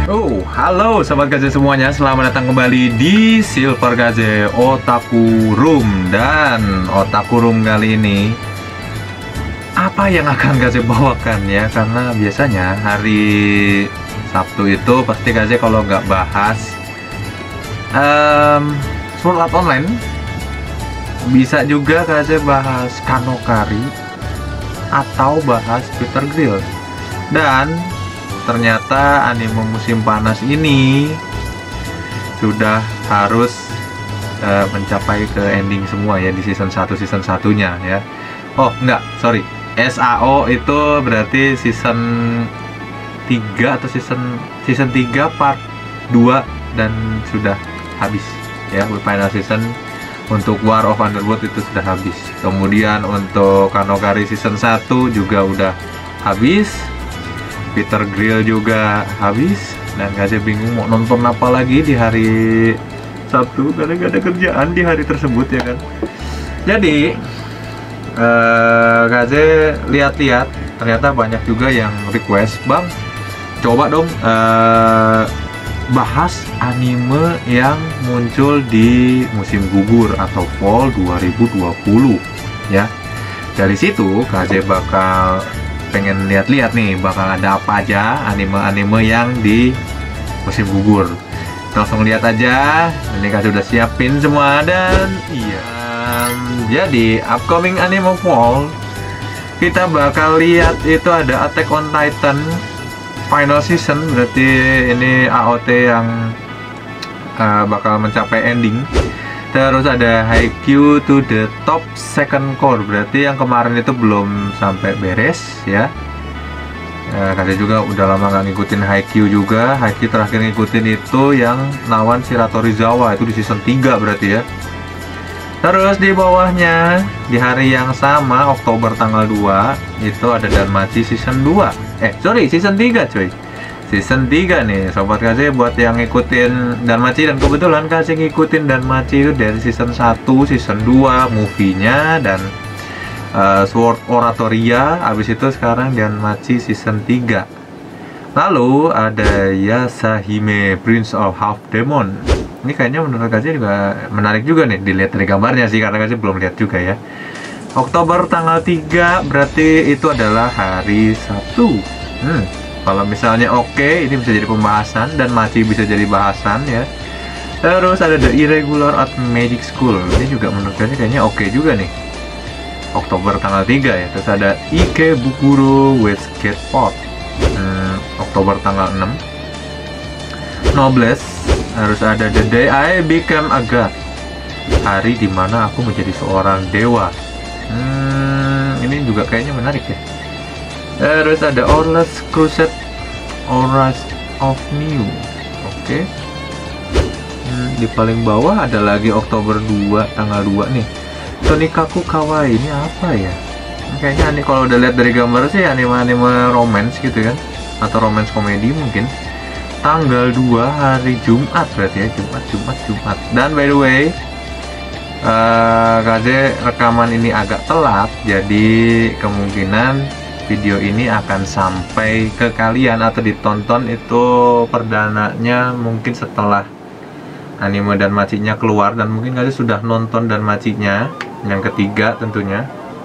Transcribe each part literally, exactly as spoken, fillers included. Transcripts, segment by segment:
Oh, halo Sobat Gaze semuanya, selamat datang kembali di Silver Gaze Otaku Room. Dan Otaku Room kali ini, apa yang akan Gaze bawakan ya? Karena biasanya hari Sabtu itu pasti Gaze kalau nggak bahas um, Sword Art Online, bisa juga Gaze bahas Kanokari atau bahas Peter Grill. Dan ternyata anime musim panas ini sudah harus uh, mencapai ke ending semua ya di season satu season satunya ya. Oh enggak, sorry, S A O itu berarti season tiga atau season season tiga part dua dan sudah habis ya. Final season untuk War of Underworld itu sudah habis. Kemudian untuk Kanokari season satu juga udah habis. Peter Grill juga habis. Dan Gaze bingung mau nonton apa lagi di hari Sabtu karena gak ada kerjaan di hari tersebut ya kan. Jadi uh, Gaze lihat-lihat, ternyata banyak juga yang request, "Bang, coba dong uh, bahas anime yang muncul di musim gugur atau fall dua ribu dua puluh ya." Dari situ Gaze bakal pengen lihat-lihat nih bakal ada apa aja anime-anime yang di musim gugur. Langsung lihat aja, ini kan sudah siapin semua. Dan iya, um, jadi upcoming anime fall kita bakal lihat itu ada Attack on Titan final season, berarti ini A O T yang uh, bakal mencapai ending. Terus ada Haikyuu to the top second core, berarti yang kemarin itu belum sampai beres ya. Ya Gaze juga udah lama nggak ngikutin Haikyuu juga. Haikyuu terakhir ngikutin itu yang lawan Shiratorizawa, itu di season tiga berarti ya. Terus di bawahnya di hari yang sama Oktober tanggal dua itu ada Danmachi season dua. Eh sorry, season tiga cuy. Season tiga nih Sobat Gaze buat yang ngikutin Danmachi. Dan kebetulan Gaze ngikutin Danmachi itu dari season satu, season dua movie-nya dan uh, Sword Oratoria. Habis itu sekarang Danmachi season tiga. Lalu ada Yasahime Prince of Half Demon. Ini kayaknya menurut Gaze juga menarik juga nih dilihat dari gambarnya sih, karena Gaze belum lihat juga ya. Oktober tanggal tiga berarti itu adalah hari Sabtu. Hmm Kalau misalnya oke, okay, ini bisa jadi pembahasan dan masih bisa jadi bahasan ya. Terus ada The Irregular Art Magic School. Ini juga menurut saya kayaknya oke okay juga nih. Oktober tanggal tiga ya. Terus ada Ikebukuro with Skateboard. Hmm, Oktober tanggal enam. Noblesse. Harus ada The Day I Became a God. Hari dimana aku menjadi seorang dewa. Hmm, ini juga kayaknya menarik ya. Terus ada Orless Crusade Auras of New. Oke okay. hmm, Di paling bawah ada lagi Oktober dua tanggal dua nih, Tonikaku Kawaii. Ini apa ya? Kayaknya nih kalau udah lihat dari gambar sih anime-anime romance gitu kan, atau romance komedi mungkin. Tanggal dua hari Jumat berarti ya. Jumat, Jumat, Jumat. Dan by the way uh, Gaze rekaman ini agak telat, jadi kemungkinan video ini akan sampai ke kalian atau ditonton itu perdananya mungkin setelah anime Danmachi-nya keluar, dan mungkin kalian sudah nonton Danmachi-nya yang ketiga tentunya.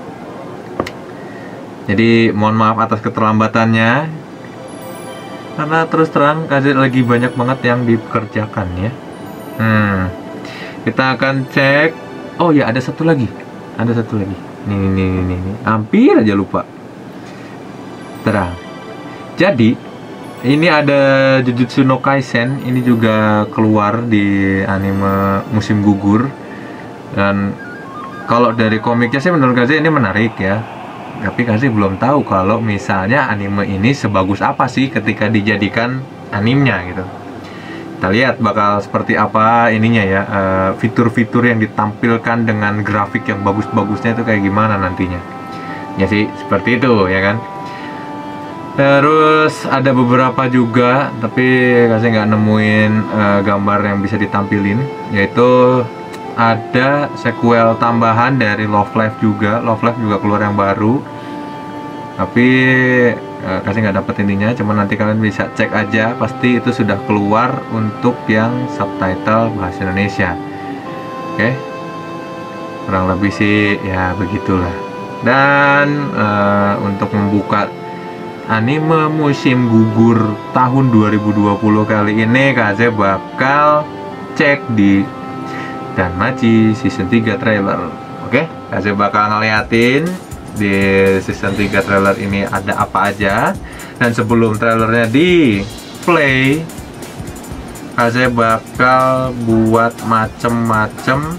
Jadi mohon maaf atas keterlambatannya, karena terus terang Gaze lagi banyak banget yang dikerjakan ya. Hmm, kita akan cek. Oh ya, ada satu lagi, ada satu lagi. Nih nih nih nih, hampir aja lupa. Terang. Jadi ini ada Jujutsu no Kaisen, ini juga keluar di anime musim gugur. Dan kalau dari komiknya sih menurut Gaze ini menarik ya. Tapi Gaze belum tahu kalau misalnya anime ini sebagus apa sih ketika dijadikan animenya gitu. Kita lihat bakal seperti apa ininya ya, fitur-fitur uh, yang ditampilkan dengan grafik yang bagus-bagusnya itu kayak gimana nantinya. Ya sih seperti itu ya kan. Terus ada beberapa juga, tapi Gaze nggak nemuin uh, gambar yang bisa ditampilin. Yaitu ada sequel tambahan dari Love Live juga. Love Live juga keluar yang baru. Tapi uh, kasih nggak dapet ininya, cuman nanti kalian bisa cek aja, pasti itu sudah keluar untuk yang subtitle bahasa Indonesia. Oke, kurang lebih sih ya begitulah. Dan uh, untuk membuka anime musim gugur tahun dua ribu dua puluh kali ini, Kaze bakal cek di Danmachi season tiga trailer. Oke, Kaze bakal ngeliatin di season tiga trailer ini ada apa aja. Dan sebelum trailernya di play, Kaze bakal buat macem-macem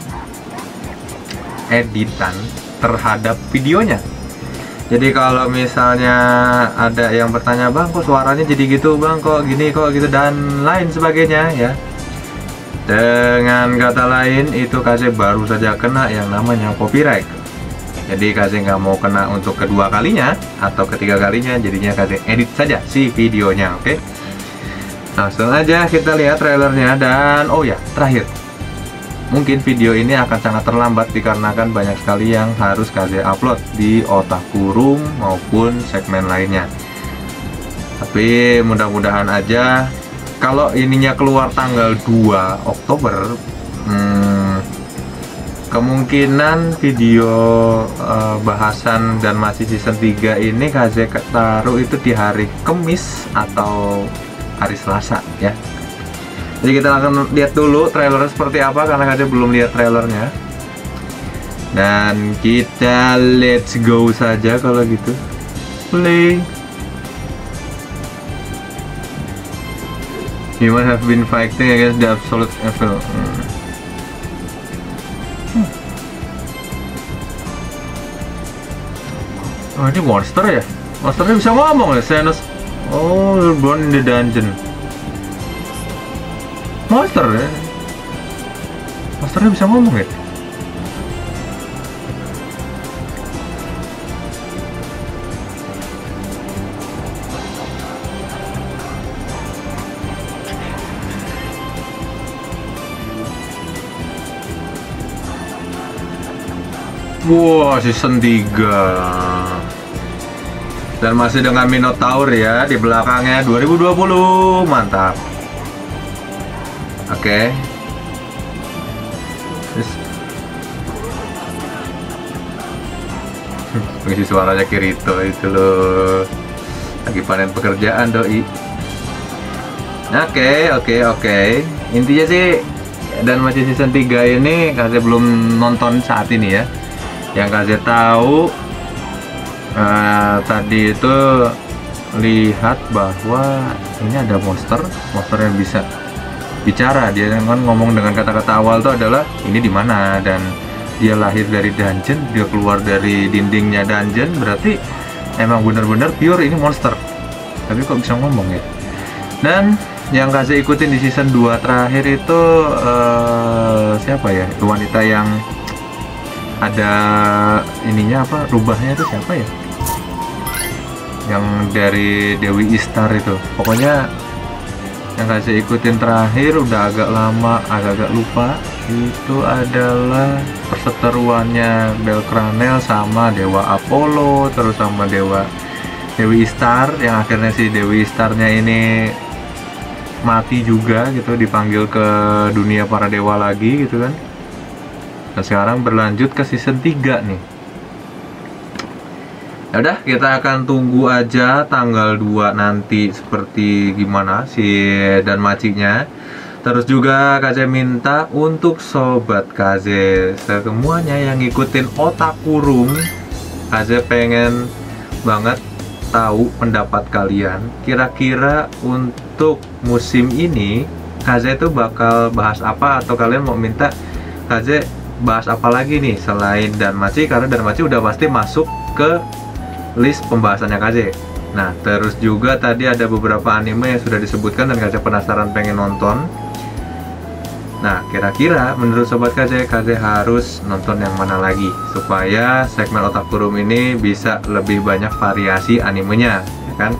editan terhadap videonya. Jadi kalau misalnya ada yang bertanya, bang kok suaranya jadi gitu, bang kok gini, kok gitu, dan lain sebagainya ya. Dengan kata lain, itu Kaze baru saja kena yang namanya copyright. Jadi Kaze nggak mau kena untuk kedua kalinya atau ketiga kalinya, jadinya Kaze edit saja si videonya. Oke, langsung aja kita lihat trailernya. Dan oh ya, terakhir, mungkin video ini akan sangat terlambat dikarenakan banyak sekali yang harus Kaze upload di Otaku Room maupun segmen lainnya. Tapi mudah-mudahan aja kalau ininya keluar tanggal dua Oktober, hmm, kemungkinan video uh, bahasan Danmachi season tiga ini Kaze taruh itu di hari Kamis atau hari Selasa ya. Jadi kita akan lihat dulu trailernya seperti apa, karena Kaze belum lihat trailernya. Dan kita let's go saja kalau gitu. Play. Human have been fighting against the absolute evil. Hmm. Hmm. Oh, ini monster ya? Monsternya bisa ngomong ya, Xenos. Oh, you're born in the dungeon. Monster ya? Monsternya bisa ngomong ya? Wow, season tiga. Dan masih dengan Minotaur ya di belakangnya, dua ribu dua puluh. Mantap. Oke. Okay. Mengisi suaranya Kirito itu loh. Lagi panen pekerjaan doi. Oke, okay, oke, okay, oke. Okay. Intinya sih Danmachi season tiga ini Kaze belum nonton saat ini ya. Yang Kaze tahu uh, tadi itu lihat bahwa ini ada monster, monster yang bisa bicara. Dia kan ngomong dengan kata-kata awal itu adalah ini di mana, dan dia lahir dari dungeon, dia keluar dari dindingnya dungeon, berarti emang bener-bener pure ini monster. Tapi kok bisa ngomong ya? Dan yang Kaze ikutin di season dua terakhir itu uh, siapa ya? Itu wanita yang ada ininya apa, rubahnya itu siapa ya? Yang dari Dewi Ishtar itu. Pokoknya yang Kaze ikutin terakhir udah agak lama, agak-agak lupa. Itu adalah perseteruannya Belkranel sama Dewa Apollo, terus sama Dewa Dewi Ishtar, yang akhirnya si Dewi Ishtarnya ini mati juga gitu, dipanggil ke dunia para dewa lagi gitu kan. Dan sekarang berlanjut ke season tiga nih. Ya udah, kita akan tunggu aja tanggal dua nanti seperti gimana si Danmachi-nya. Terus juga Kaze minta untuk sobat Kaze semuanya yang ngikutin Otaku Room, Kaze pengen banget tahu pendapat kalian. Kira-kira untuk musim ini Kaze itu bakal bahas apa, atau kalian mau minta Kaze bahas apa lagi nih selain Danmachi, karena Danmachi udah pasti masuk ke list pembahasannya Kaze. Nah, terus juga tadi ada beberapa anime yang sudah disebutkan dan Kaze penasaran pengen nonton. Nah, kira-kira menurut sobat Kaze, Kaze harus nonton yang mana lagi supaya segmen Otaku Room ini bisa lebih banyak variasi animenya, ya kan?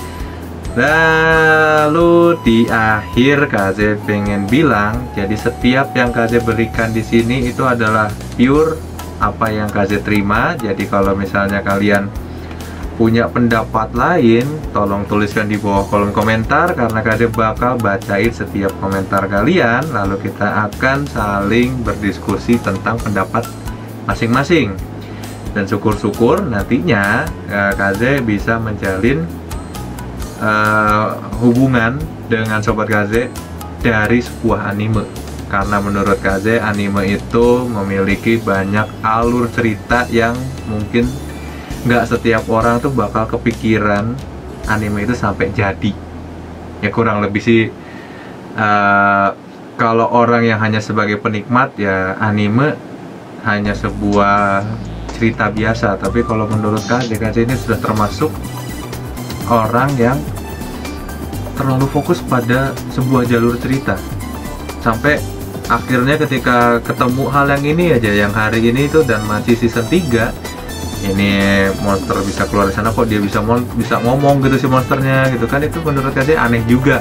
Lalu di akhir Kaze pengen bilang, jadi setiap yang Kaze berikan di sini itu adalah pure apa yang Kaze terima. Jadi kalau misalnya kalian punya pendapat lain, tolong tuliskan di bawah kolom komentar, karena Kaze bakal bacain setiap komentar kalian, lalu kita akan saling berdiskusi tentang pendapat masing-masing. Dan syukur-syukur nantinya uh, Kaze bisa menjalin uh, hubungan dengan sobat Kaze dari sebuah anime, karena menurut Kaze anime itu memiliki banyak alur cerita yang mungkin nggak setiap orang tuh bakal kepikiran anime itu sampai jadi. Ya kurang lebih sih, uh, kalau orang yang hanya sebagai penikmat ya anime hanya sebuah cerita biasa. Tapi kalau menurut Kaze, Kaze ini sudah termasuk orang yang terlalu fokus pada sebuah jalur cerita, sampai akhirnya ketika ketemu hal yang ini aja, yang hari ini itu dan masih season tiga, ini monster bisa keluar di sana kok dia bisa mon bisa ngomong gitu si monsternya gitu kan, itu menurut Kaze aneh juga.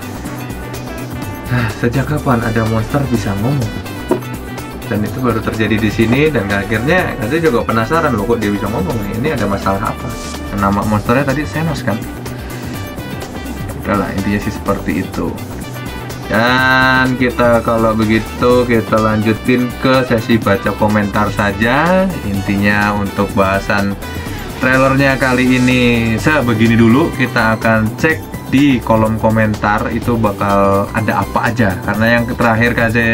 Nah, sejak kapan ada monster bisa ngomong? Dan itu baru terjadi di sini, dan akhirnya Kaze juga penasaran loh, kok dia bisa ngomong, ini ada masalah apa? Nama monsternya tadi Xenos kan? Udahlah, intinya sih seperti itu. Dan kita kalau begitu kita lanjutin ke sesi baca komentar saja. Intinya untuk bahasan trailernya kali ini sebegini dulu. Kita akan cek di kolom komentar itu bakal ada apa aja, karena yang terakhir Kaze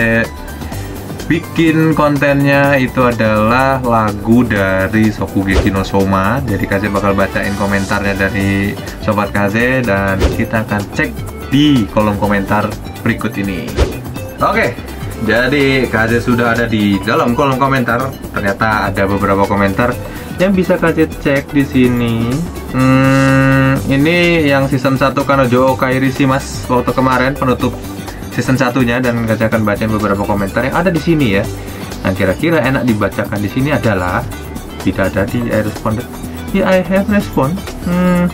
bikin kontennya itu adalah lagu dari Shokugeki no Soma. Jadi Kaze bakal bacain komentarnya dari sobat Kaze, dan kita akan cek di kolom komentar berikut ini. Oke, jadi Kaze sudah ada di dalam kolom komentar. Ternyata ada beberapa komentar yang bisa Kaze cek di sini. Hmm, ini yang season satu Kanojo Kairishi mas, waktu kemarin penutup season satunya, dan Kaze akan bacain beberapa komentar yang ada di sini ya. Nah, kira-kira enak dibacakan di sini adalah tidak ada di I responded. Ya, I have respond. Hmm.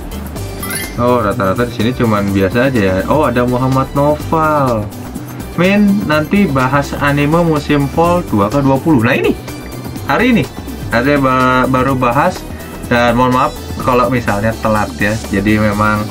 Oh, rata-rata di sini cuman biasa aja ya. Oh, ada Muhammad Noval. Min, nanti bahas anime musim fall dua ke dua puluh. Nah, ini hari ini Kaze ba baru bahas, dan mohon maaf kalau misalnya telat ya. Jadi memang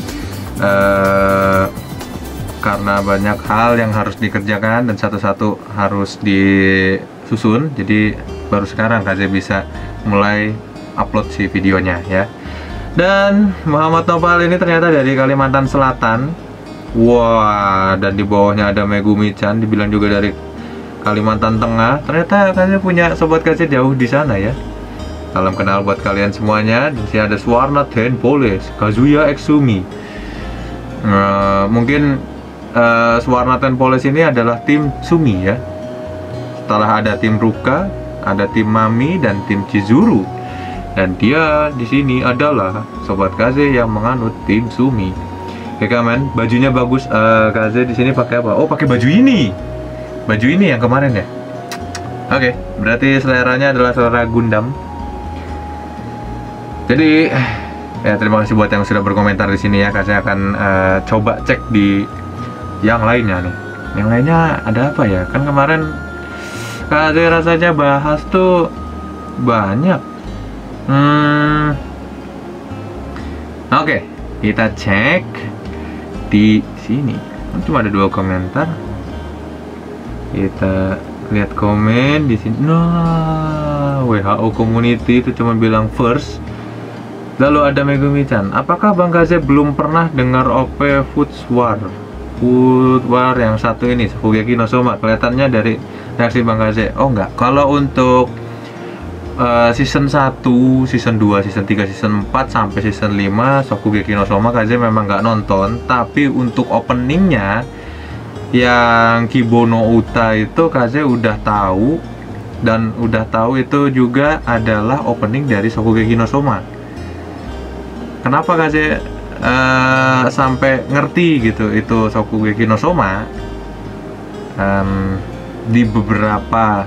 uh, karena banyak hal yang harus dikerjakan dan satu-satu harus disusun, jadi baru sekarang Kaze bisa mulai upload si videonya ya. Dan Muhammad Noval ini ternyata dari Kalimantan Selatan. Wah, dan di bawahnya ada Megumi-chan, dibilang juga dari Kalimantan Tengah. Ternyata Kaze punya sobat Kaze jauh di sana ya. Salam kenal buat kalian semuanya. Di sini ada Swarna Tenpoles, Kazuya Exumi. Uh, mungkin Uh, Swarna Tenpoles ini adalah tim Sumi ya. Setelah ada tim Ruka, ada tim Mami, dan tim Chizuru. Dan dia di sini adalah sobat Kaze yang menganut tim Sumi. Oke men, bajunya bagus. Uh, Kaze di sini pakai apa? Oh, pakai baju ini. Baju ini yang kemarin ya. Oke, berarti seleranya adalah selera Gundam. Jadi ya terima kasih buat yang sudah berkomentar di sini ya. Kaze akan uh, coba cek di yang lainnya nih. Yang lainnya ada apa ya? Kan kemarin Kaze rasanya bahas tuh banyak. Hmm. Oke, kita cek di sini. Cuma ada dua komentar. Kita lihat komen di sini. Nah, W H O community itu cuma bilang first. Lalu ada Megumi-chan. Apakah Bang Kaze belum pernah dengar O P Foods War? Food War yang satu ini, Shokugeki no Soma, kelihatannya dari reaksi Bang Kaze. Oh enggak, kalau untuk uh, season satu, season dua, season tiga, season empat sampai season lima Shokugeki no Soma Kaze memang nggak nonton. Tapi untuk openingnya yang Kibo no Uta itu Kaze udah tahu, dan udah tahu itu juga adalah opening dari Shokugeki no Soma. Kenapa Kaze Uh, sampai ngerti gitu itu Shokugeki no Soma? Um, di beberapa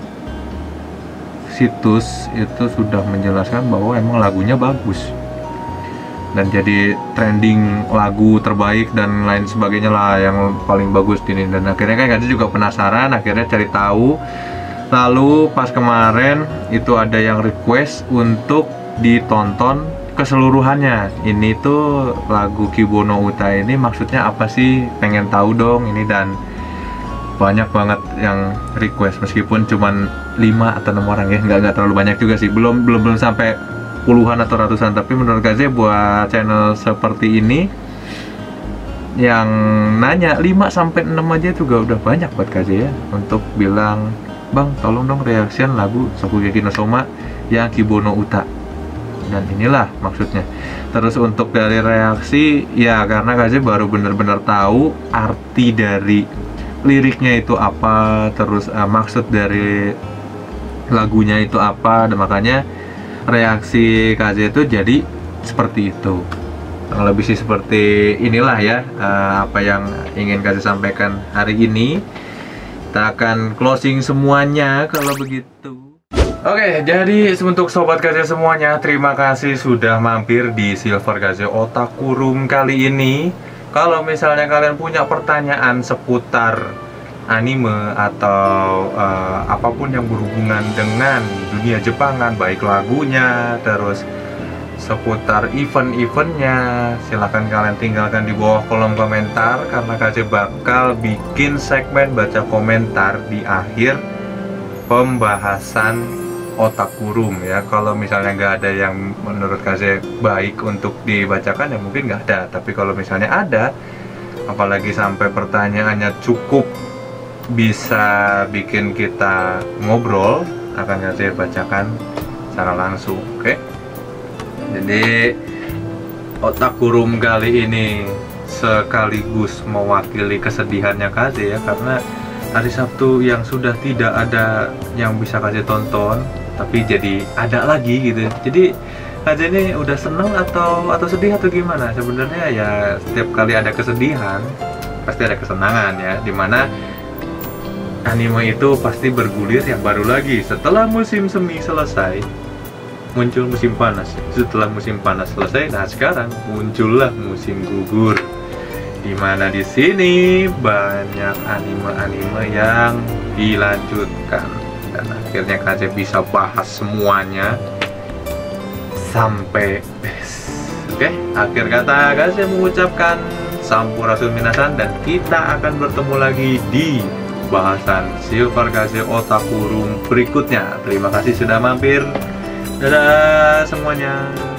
situs itu sudah menjelaskan bahwa emang lagunya bagus dan jadi trending lagu terbaik dan lain sebagainya lah, yang paling bagus ini. Dan akhirnya kan Kaze juga penasaran, akhirnya cari tahu. Lalu pas kemarin itu ada yang request untuk ditonton keseluruhannya. Ini tuh lagu Kibo no Uta ini maksudnya apa sih? Pengen tahu dong ini, dan banyak banget yang request meskipun cuman lima atau enam orang ya, nggak nggak terlalu banyak juga sih, belum belum belum sampai puluhan atau ratusan. Tapi menurut Kaze buat channel seperti ini yang nanya lima sampai enam aja juga udah banyak buat Kaze ya, untuk bilang bang tolong dong reaction lagu Shokugeki no Soma yang Kibo no Uta, dan inilah maksudnya. Terus untuk dari reaksi ya karena Kaze baru bener-bener tahu arti dari liriknya itu apa, terus uh, maksud dari lagunya itu apa, dan makanya reaksi Kaze itu jadi seperti itu. Lebih sih seperti inilah ya uh, apa yang ingin Kaze sampaikan hari ini. Kita akan closing semuanya kalau begitu. Oke, jadi untuk sobat Kaze semuanya, terima kasih sudah mampir di Silver Kaze Otaku Room kali ini. Kalau misalnya kalian punya pertanyaan seputar anime atau uh, apapun yang berhubungan dengan dunia Jepangan, baik lagunya, terus seputar event-eventnya, silahkan kalian tinggalkan di bawah kolom komentar, karena Kaze bakal bikin segmen baca komentar di akhir pembahasan Otaku Room ya. Kalau misalnya nggak ada yang menurut Kaze baik untuk dibacakan ya mungkin nggak ada, tapi kalau misalnya ada, apalagi sampai pertanyaannya cukup bisa bikin kita ngobrol, akan Kaze bacakan secara langsung. Oke, jadi Otaku Room kali ini sekaligus mewakili kesedihannya Kaze ya, karena hari Sabtu yang sudah tidak ada yang bisa Kaze tonton, tapi jadi ada lagi gitu. Jadi Kaze ini udah seneng atau atau sedih atau gimana? Sebenarnya ya setiap kali ada kesedihan pasti ada kesenangan ya, dimana anime itu pasti bergulir yang baru lagi. Setelah musim semi selesai, muncul musim panas. Setelah musim panas selesai, nah sekarang muncullah musim gugur, dimana di sini banyak anime-anime yang dilanjutkan, dan akhirnya Kaze bisa bahas semuanya sampai best. Oke, akhir kata Kaze mengucapkan sampurasun minasan, dan kita akan bertemu lagi di bahasan Silver Kaze Otaku Room berikutnya. Terima kasih sudah mampir. Dadah semuanya.